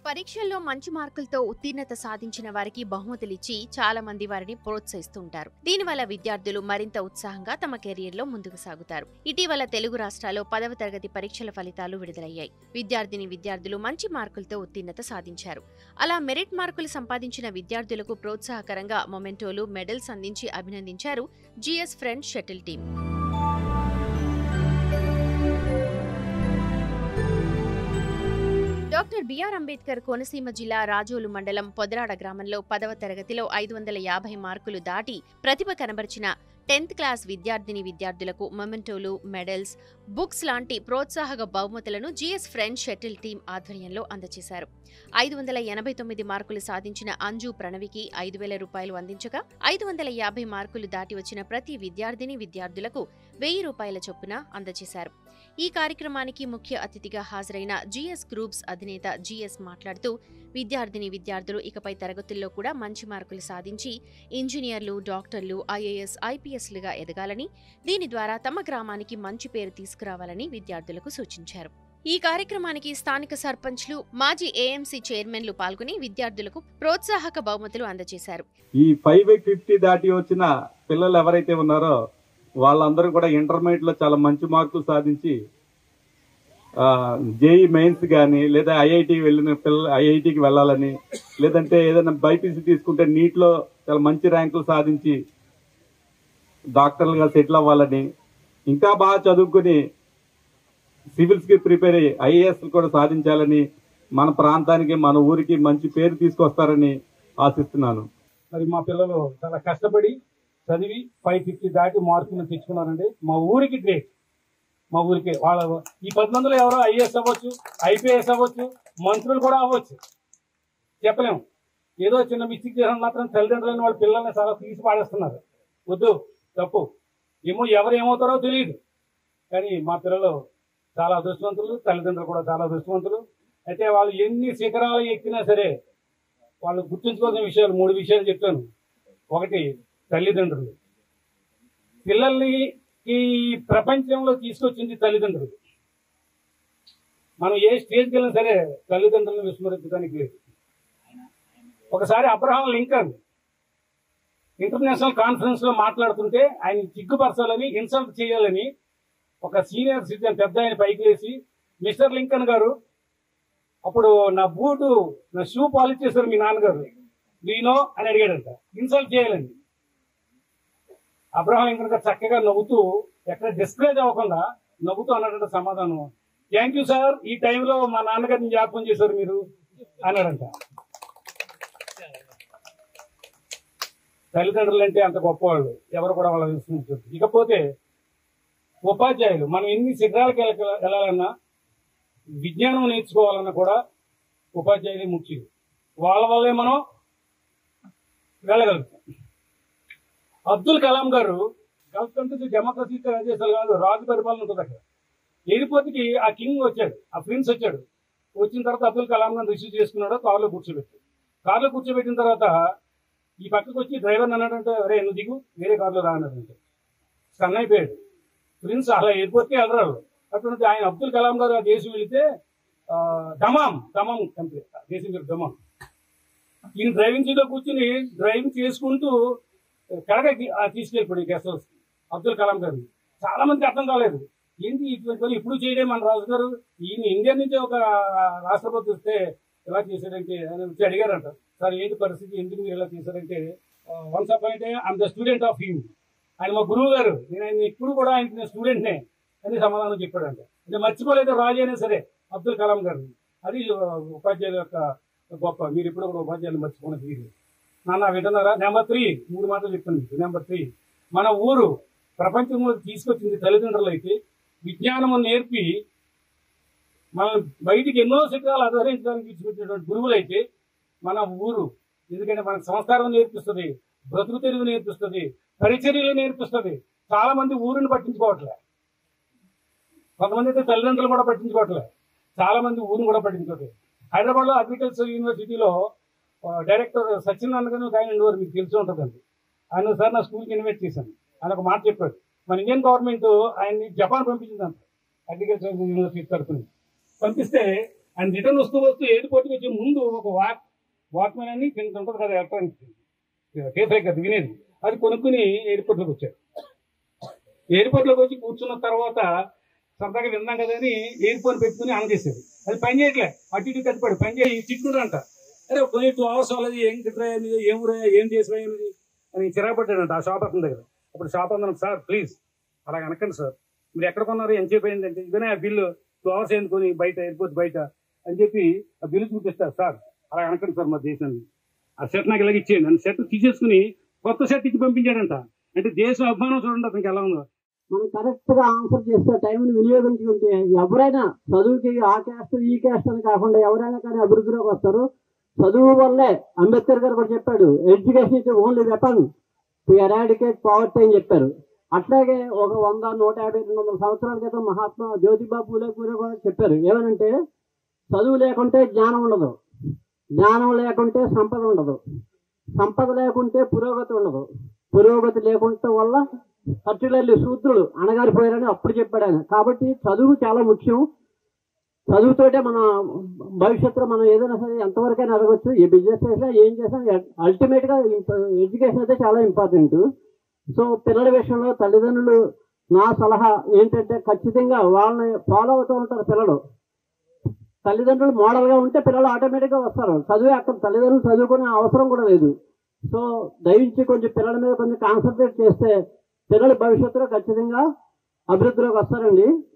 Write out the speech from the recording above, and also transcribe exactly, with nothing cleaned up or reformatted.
పరీక్షల్లో మంచి మార్కులతో ఉత్తీర్ణత సాధించిన వారికి బహుమతులిచ్చి చాలా మంది వారిని ప్రోత్సహిస్తూ ఉంటారు. దీనివల్ల విద్యార్థులు మరింత ఉత్సాహంగా తమ కెరీర్లో ముందుకు సాగుతారు. ఇటీవల తెలుగు రాష్ట్రాల్లో పదవ తరగతి పరీక్షల ఫలితాలు విడుదలయ్యాయి. విద్యార్థిని విద్యార్థులు మంచి మార్కులతో ఉత్తీర్ణత సాధించారు. అలా మెరిట్ మార్కులు సంపాదించిన విద్యార్థులకు ప్రోత్సాహకరంగా మొమెంటోలు, మెడల్స్ అందించి అభినందించారు GS friends shuttle team. Doctor BR Ambedkar Konaseema జిల్లా రాజోలు మండలం పొదరాడ గ్రామంలో పదవ తరగతిలో ఐదు వందల యాభై మార్కులు దాటి ప్రతిభ కనబరిచిన టెన్త్ క్లాస్ విద్యార్థిని విద్యార్థులకు మొమెంటోలు, మెడల్స్, బుక్స్ లాంటి ప్రోత్సాహక బహుమతులను జిఎస్ ఫ్రెండ్స్ షటిల్ టీం ఆధ్వర్యంలో అందజేశారు. ఐదు వందల ఎనభై తొమ్మిది మార్కులు సాధించిన అంజు ప్రణవికి ఐదు వేల రూపాయలు అందించగా ఐదు వందల యాభై మార్కులు దాటి వచ్చిన ప్రతి విద్యార్థిని విద్యార్థులకు వెయ్యి రూపాయల చొప్పున అందజేశారు. ఈ కార్యక్రమానికి ముఖ్య అతిథిగా హాజరైన జిఎస్ గ్రూప్స్ అధినేత జిఎస్ మాట్లాడుతూ విద్యార్థిని విద్యార్థులు ఇకపై తరగతుల్లో కూడా మంచి మార్కులు సాధించి ఇంజనీర్లు, డాక్టర్లు, ఐఏఎస్, ఐపీఎస్లుగా ఎదగాలని, దీని ద్వారా తమ గ్రామానికి మంచి పేరు తీసుకురావాలని విద్యార్థులకు సూచించారు. ఈ కార్యక్రమానికి స్థానిక సర్పంచ్లు, మాజీ ఏఎంసీ చైర్మన్లు పాల్గొని విద్యార్థులకు ప్రోత్సాహక బహుమతులు అందజేశారు. ఈ ఫైవ్ ఫిఫ్టీ దాటి వచ్చిన పిల్లలు ఎవరైతే ఉన్నారో వాళ్ళందరూ కూడా ఇంటర్మీడియట్ లో చాలా మంచి మార్కులు సాధించి జేఈ మెయిన్స్ కానీ లేదా ఐఐటి వెళ్ళిన పిల్లలు ఐఐటికి వెళ్ళాలని, లేదంటే ఏదైనా బైపీసీ తీసుకుంటే నీట్ లో చాలా మంచి ర్యాంకులు సాధించి డాక్టర్లుగా సెటిల్ అవ్వాలని, ఇంకా బాగా చదువుకుని సివిల్స్ కి ప్రిపేర్ అయ్యి ఐఏఎస్ కూడా సాధించాలని, మన ప్రాంతానికి మన ఊరికి మంచి పేరు తీసుకొస్తారని ఆశిస్తున్నాను. మరి మా పిల్లలు చాలా కష్టపడి చదివి ఫైవ్ ఫిఫ్టీ దాటి మార్కులు తెచ్చుకున్నారండి. మా ఊరికి గ్రేట్. మా ఊరికి వాళ్ళ ఈ పది మందిలో ఎవరో ఐఏఎస్ అవ్వచ్చు, ఐపీఎస్ అవ్వచ్చు, మంత్రులు కూడా అవ్వచ్చు, చెప్పలేము. ఏదో చిన్న మిస్టేక్ చేసిన మాత్రం తల్లిదండ్రులని వాళ్ళ పిల్లల్ని చాలా తీసి పాడేస్తున్నారు. వద్దు, తప్పు. ఏమో ఎవరు ఏమవుతారో తెలియదు. కానీ మా పిల్లలు చాలా అదృష్టవంతులు, తల్లిదండ్రులు కూడా చాలా అదృష్టవంతులు. అయితే వాళ్ళు ఎన్ని శిఖరాలు ఎక్కినా సరే వాళ్ళు గుర్తుంచుకోవాల్సిన విషయాలు మూడు విషయాలు చెప్తాను. ఒకటి, తల్లిదండ్రులు. పిల్లల్ని ఈ ప్రపంచంలో తీసుకొచ్చింది తల్లిదండ్రులు. మనం ఏ స్టేజ్కి వెళ్ళినా సరే తల్లిదండ్రులను విస్మరించడానికి లేదు. ఒకసారి అబ్రహాం లింకన్ ఇంటర్నేషనల్ కాన్ఫరెన్స్ లో మాట్లాడుతుంటే ఆయన సిగ్గుపరచాలని, ఇన్సల్ట్ చేయాలని ఒక సీనియర్ సిటిజన్ పెద్ద ఆయన పైకి వేసి, మిస్టర్ లింకన్ గారు, అప్పుడు నా బూటు నా షూ పాలిష్ చేశారు మీ నాన్నగారు, దీనో అని అడిగాడంట. ఇన్సల్ట్ చేయాలండి. అబ్రహాం లింకన్ గారు చక్కగా నవ్వుతూ, ఎక్కడ డిస్కరేజ్ అవ్వకుండా నవ్వుతూ అన్నాడంట సమాధానం, థ్యాంక్ యూ సార్, ఈ టైంలో మా నాన్నగారిని జ్ఞాపకం చేశారు మీరు అన్నాడంట. తల్లిదండ్రులు అంటే అంత గొప్పవాళ్ళు, ఎవరు కూడా వాళ్ళ విస్మరించరు. ఇకపోతే ఉపాధ్యాయులు. మనం ఎన్ని శిఖరాలకు వెళ్ళాలన్నా, విజ్ఞానం నేర్చుకోవాలన్నా కూడా ఉపాధ్యాయులే ముఖ్యం. వాళ్ళ వల్లే మనం వెళ్ళగలుగుతాం. అబ్దుల్ కలాం గారు గల్ఫ్ కంట్రీస్ డెమోక్రసీ దేశాలు కాదు, రాజు పరిపాలన ఉంటుంది అక్కడ. ఎయిర్పోర్ట్కి ఆ కింగ్ వచ్చాడు, ఆ ప్రిన్స్ వచ్చాడు. వచ్చిన తర్వాత అబ్దుల్ కలాం గారిని రిసీవ్ చేసుకున్నాడు, కారులో కూర్చోబెట్టి. కారులో కూర్చోబెట్టిన తర్వాత ఈ పక్కకు వచ్చి డ్రైవర్ అన్నాడంటే, అరే నువ్వు దిగు, వేరే కారులో రా అన్నాడంటే. స్టన్ అయిపోయాడు ప్రిన్స్. అలా ఎయిర్పోర్ట్కి వెళ్ళరాడు. అటువంటి ఆయన అబ్దుల్ కలాం గారు ఆ దేశం వెళితే దమాం దమాం కంట్రీ, దేశం పేరు దమాం. ఈయన డ్రైవింగ్ సీట్లో కూర్చుని డ్రైవింగ్ చేసుకుంటూ కడగ తీసుకెళ్ళిపోయాడు గెస్ట్ హౌస్ అబ్దుల్ కలాం గారు. చాలా మందికి అర్థం కాలేదు, ఏంటి ఇటువంటి పని ఇప్పుడు చేయడం మన రాజు గారు, ఈయన ఇండియా నుంచి ఒక రాష్ట్రపతి వస్తే ఎలా చేశాడంటే ఆయన వచ్చి అడిగారంట, సార్ ఏంటి పరిస్థితి, ఎందుకు మీరు ఎలా చేశారంటే, వన్స్ అప్ అయితే I'm the student of him, ఆయన మా గురువు గారు, నేను ఆయన ఇప్పుడు కూడా ఆయనకి నేను స్టూడెంట్నే అని సమాధానం చెప్పాడంట. అంటే మర్చిపోలేదు రాజు అయినా సరే అబ్దుల్ కలాం గారు. అది ఉపాధ్యాయుల యొక్క గొప్ప. మీరు ఇప్పుడు కూడా ఉపాధ్యాయులు మర్చిపోయిన తీరు. నాన్న వింటున్నారా? నెంబర్ త్రీ, మూడు మాటలు చెప్తాను మీకు. నెంబర్ త్రీ, మన ఊరు ప్రపంచంలో తీసుకొచ్చింది తల్లిదండ్రులు అయితే, విజ్ఞానము నేర్పి మన బయటికి ఎన్నో శిఖరాలు ఆదరించడానికి ఇచ్చిపెట్టినటువంటి గురువులు అయితే మన ఊరు. ఎందుకంటే మనకు సంస్కారం నేర్పిస్తుంది, బ్రతుకు తెరువు నేర్పిస్తుంది, పరిచర్యలు నేర్పిస్తుంది. చాలా మంది ఊరిని పట్టించుకోవట్లే. కొంతమంది అయితే తల్లిదండ్రులు కూడా పట్టించుకోవట్లే, చాలా మంది ఊరిని కూడా పట్టించుకోవట్లేదు. హైదరాబాద్ లో అగ్రికల్చర్ యూనివర్సిటీలో డైరెక్టర్ సత్యనారాయణ గారు ఆయన ఉండేవారు, మీకు తెలిసి ఉంటుందండి. ఆయన సార్ నా స్కూల్కి ఇన్వైట్ చేశాను. ఆయన ఒక మాట చెప్పాడు, మన ఇండియన్ గవర్నమెంట్ ఆయన్ని జపాన్ పంపించిందంట అగ్రికల్చర్ యూనివర్సిటీ తరఫున. పంపిస్తే అండ్ రిటర్న్ వస్తూ వస్తూ ఎయిర్పోర్ట్కి వచ్చే ముందు ఒక వాక్ వాక్మెన్ అని కింద ఉంటుంది కదా ఎలక్ట్రానిక్ కేఫై కదా వినేది, అది కొనుక్కుని ఎయిర్పోర్ట్లోకి వచ్చాడు. ఎయిర్పోర్ట్లోకి వచ్చి కూర్చున్న తర్వాత సరదాగా విన్నాం కదా అని ఎయిర్పోర్ట్ పెట్టుకుని ఆన్ చేసేది. అది పని చేయట్లే, అటు ఇటు కట్టిపాడు పని చేయి తిట్టుకుంటాడంట. అరే కొన్ని టూ అవర్స్ వాళ్ళది ఏం కిట్రాయా ఏం ఊరాయా ఏం చేసిపోయా అని చిరాపడ్డాడంట ఆ షాప్ అతని దగ్గర. అప్పుడు షాప్ అతను, సార్ ప్లీజ్ అలా అనకండి సార్, మీరు ఎక్కడ కొన్నారు ఎంత సేపు అయిందంటే, ఇదనే ఆ బిల్లు టూ అవర్స్ ఎందుకొని బయట ఎయిర్పోర్ట్ బయట అని చెప్పి ఆ బిల్లు చూపిస్తారు. సార్ అలా అనకండి సార్ మా దేశాన్ని, ఆ షర్ట్ నాకు ఇలాగ ఇచ్చేయండి అని షర్ట్ తీసేసుకుని కొత్త షర్ట్ ఇచ్చి పంపించాడంట. అంటే దేశం అభిమానం చూడండి అతనికి ఎలా ఉందో. మనం కరెక్ట్ గా ఆన్సర్ చేస్తే టైంని వినియోగించుకుంటే ఎవరైనా చదువుకి ఆ క్యాస్ట్ ఈ క్యాస్ట్ అని కాకుండా ఎవరైనా కానీ అభివృద్ధిలోకి వస్తారు. చదువు వల్లే అంబేద్కర్ గారు కూడా చెప్పాడు, education is only weapon to eradicate poverty అని చెప్పారు. అట్లాగే ఒక వంద నూట యాభై రెండు వందల సంవత్సరాల క్రితం మహాత్మా జ్యోతిబా పూలే కూడా చెప్పారు, ఏమనంటే చదువు లేకుంటే జ్ఞానం ఉండదు, జ్ఞానం లేకుంటే సంపద ఉండదు, సంపద లేకుంటే పురోగతి ఉండదు, పురోగతి లేకుంటే వల్ల పర్టికులర్లీ శూద్రులు అణగారిపోయారని అప్పుడు చెప్పాడు ఆయన. కాబట్టి చదువు చాలా ముఖ్యం. చదువుతోటే మన భవిష్యత్తులో మనం ఏదైనా సరే ఎంతవరకైనా అడగచ్చు, ఏ బిజినెస్ చేసినా ఏం చేసినా అల్టిమేట్గా ఎడ్యుకేషన్ అయితే చాలా ఇంపార్టెంట్. సో పిల్లల విషయంలో తల్లిదండ్రులు నా సలహా ఏంటంటే ఖచ్చితంగా వాళ్ళని ఫాలో అవుతూ ఉంటారు పిల్లలు. తల్లిదండ్రులు మోడల్గా ఉంటే పిల్లలు ఆటోమేటిక్గా వస్తారు. చదివే అక్కడ తల్లిదండ్రులు చదువుకునే అవసరం కూడా లేదు. సో దయించి కొంచెం పిల్లల మీద కొంచెం కాన్సన్ట్రేట్ చేస్తే పిల్లలు భవిష్యత్తులో ఖచ్చితంగా అభివృద్ధిలోకి వస్తారండి.